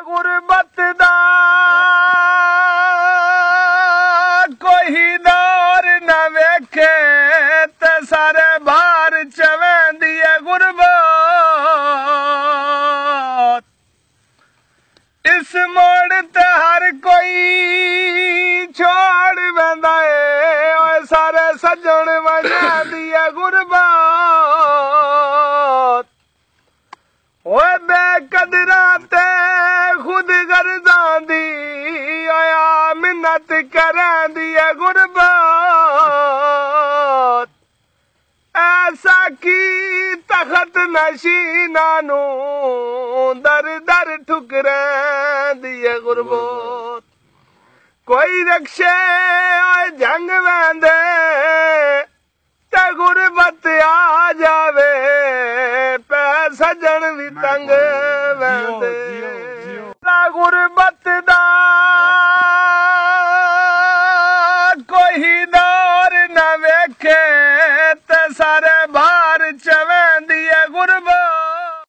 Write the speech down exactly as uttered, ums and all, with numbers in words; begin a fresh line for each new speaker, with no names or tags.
गुरबत दा कोई दौर न वेखे ते सारे बाहर चवेंदी है गुरबत। इस मोड़ ते हर कोई छोड़ वेंदा है ओए सारे सजण वजांदी है गुरबत। ओए बेकदरा ते खुद गर्दां दी आया मिन्नत करांदी है गुरबत। ऐसा की तखत नशीना नू दर दर ठुकरांदी है गुरबत। कोई रक्षे आए जंग वेंदे ते गुरबत आ जावे पै सजण भी तंग वेंदे।